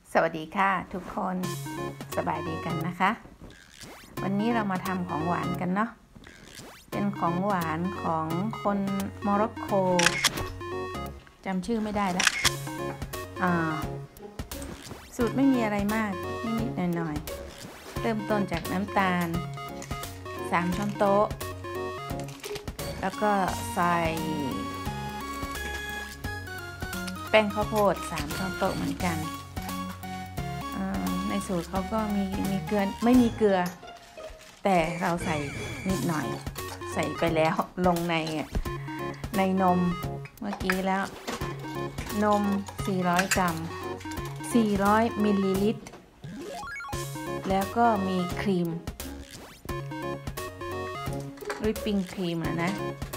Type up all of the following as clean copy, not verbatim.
สวัสดีค่ะทุกคนสบายดีกันนะคะ วันนี้เรามาทำของหวานกันเนาะเป็นของหวานของคนโมร็อกโกจำชื่อไม่ได้แล้วสูตรไม่มีอะไรมากนิดๆหน่อยๆเริ่มต้นจากน้ำตาล3 ช้อนโต๊ะแล้วก็ใส่แป้งข้าวโพด3 ช้อนโต๊ะเหมือนกันในสูตรเขาก็มีเกลือไม่มีเกลือแต่เราใส่นิดหน่อยใส่ไปแล้วลงในนมเมื่อกี้แล้วนม400 กรัม400 มิลลิลิตรแล้วก็มีครีมวิปปิ้งครีมนะ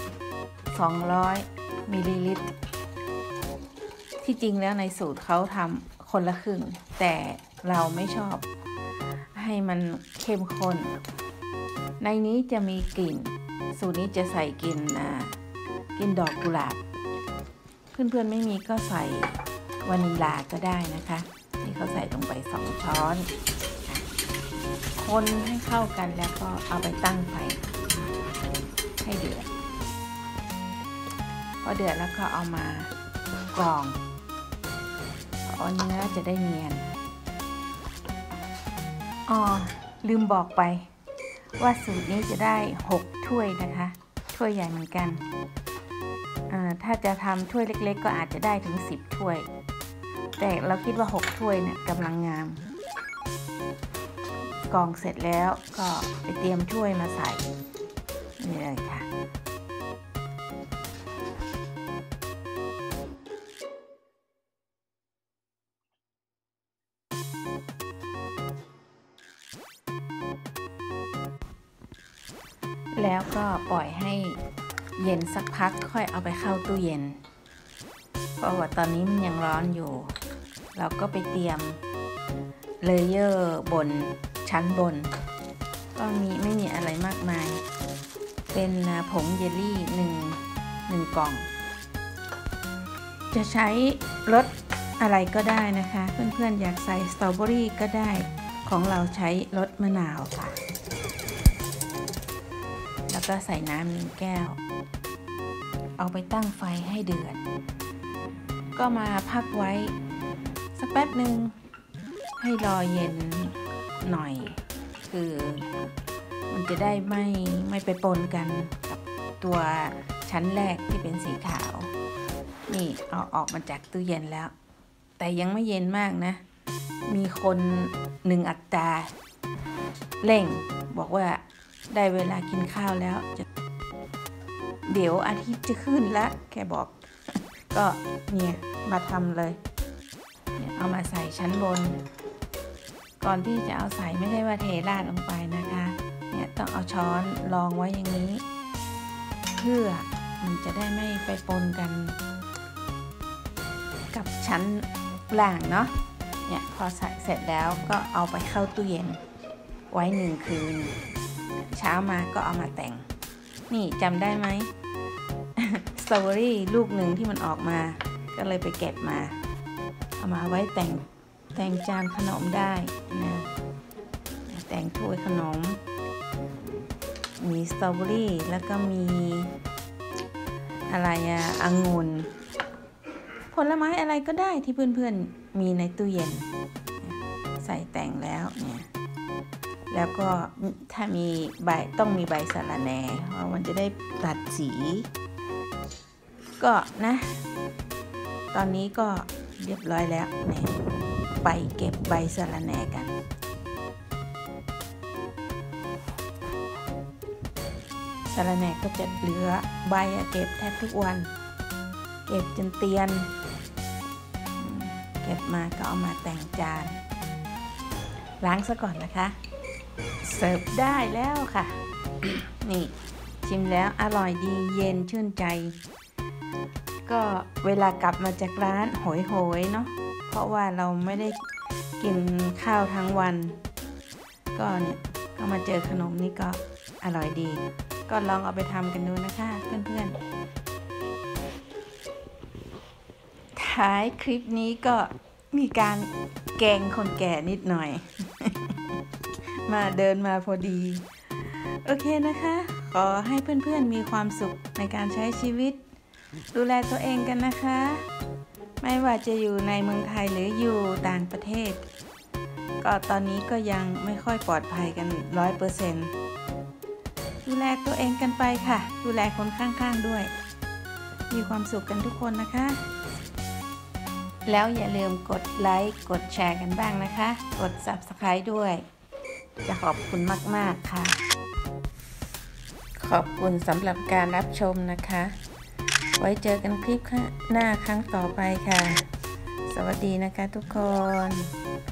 200 มิลลิลิตรที่จริงแล้วในสูตรเขาทำคนละครึ่งแต่เราไม่ชอบให้มันเข้มข้นในนี้จะมีกลิ่นสูตรนี้จะใส่กลิ่นดอกกุหลาบเพื่อนๆไม่มีก็ใส่วานิลลาก็ได้นะคะนี่เขาใส่ลงไป2 ช้อนคนให้เข้ากันแล้วก็เอาไปตั้งไฟให้เดือดพอเดือดแล้วก็เอามากรองเนื้อจะได้เนียนลืมบอกไปว่าสูตรนี้จะได้6 ถ้วยนะคะถ้วยใหญ่เหมือนกันถ้าจะทำถ้วยเล็กๆก็อาจจะได้ถึง10 ถ้วยแต่เราคิดว่า6 ถ้วยเนี่ยกำลังงามกรองเสร็จแล้วก็ไปเตรียมถ้วยมาใส่นี่เลยค่ะแล้วก็ปล่อยให้เย็นสักพักค่อยเอาไปเข้าตู้เย็นเพราะว่าตอนนี้มันยังร้อนอยู่เราก็ไปเตรียมเลเยอร์บนชั้นบนก็ไม่มีอะไรมากมายเป็นผงเยลลี่1 กล่องจะใช้รสอะไรก็ได้นะคะเพื่อนๆอยากใส่สตรอเบอรี่ก็ได้ของเราใช้รสมะนาวค่ะแล้วก็ใส่น้ำ1 แก้วเอาไปตั้งไฟให้เดือดก็มาพักไว้สักแป๊บหนึ่งให้รอเย็นหน่อยคือมันจะได้ไม่ไปปนกันกับตัวชั้นแรกที่เป็นสีขาวนี่เอาออกมาจากตู้เย็นแล้วแต่ยังไม่เย็นมากนะมีคน1 อัตราเร่งบอกว่าได้เวลากินข้าวแล้วเดี๋ยวอาทิตย์จะขึ้นแล้วแกบอกก็เนี่ยมาทำเลยเอามาใส่ชั้นบนก่อนที่จะเอาใส่ไม่ได้ว่าเทราดลงไปนะคะเนี่ยต้องเอาช้อนรองไว้อย่างนี้เพื่อมันจะได้ไม่ไปปนกันกับชั้นล่างเนาะเนี่ยพอใส่เสร็จแล้วก็เอาไปเข้าตู้เย็นไว้1 คืนเช้ามาก็เอามาแต่งนี่จำได้ไหม สตรอเบอรี่ลูกหนึ่งที่มันออกมาก็เลยไปเก็บมาเอามาไว้แต่งจานขนมได้นะแต่งถ้วยขนมมีสตรอเบอรี่แล้วก็มีอะไรองุ่นผลไม้อะไรก็ได้ที่เพื่อนๆมีในตู้เย็นใส่แต่งแล้วเนี่ยแล้วก็ถ้ามีต้องมีใบสะระแหน่เพราะมันจะได้ตัดสีก็นะตอนนี้ก็เรียบร้อยแล้วเนี่ยไปเก็บใบสะระแหน่กันสะระแหน่ก็จะเหลือใบเก็บแทบทุกวันเก็บจนเตียนเก็บมาก็เอามาแต่งจานล้างซะก่อนนะคะเสิร์ฟได้แล้วค่ะ นี่ชิมแล้วอร่อยดีเย็นชื่นใจก็เวลากลับมาจากร้านโหยเนาะเพราะว่าเราไม่ได้กินข้าวทั้งวันก็เนี่ยก็มาเจอขนมนี่ก็อร่อยดีก็ลองเอาไปทำกันดูนะคะเพื่อนๆท้ายคลิปนี้ก็มีการแกล้งคนแก่นิดหน่อย เดินมาพอดี โอเคนะคะ ขอให้เพื่อนๆมีความสุขในการใช้ชีวิต ดูแลตัวเองกันนะคะ ไม่ว่าจะอยู่ในเมืองไทยหรืออยู่ต่างประเทศ ก็ตอนนี้ก็ยังไม่ค่อยปลอดภัยกัน 100%ดูแลตัวเองกันไปค่ะ ดูแลคนข้างๆด้วย มีความสุขกันทุกคนนะคะ แล้วอย่าลืมกดไลค์กดแชร์กันบ้างนะคะ กด Subscribe ด้วย จะขอบคุณมากๆค่ะ ขอบคุณสำหรับการรับชมนะคะ ไว้เจอกันคลิปหน้าครั้งต่อไปค่ะ สวัสดีนะคะทุกคน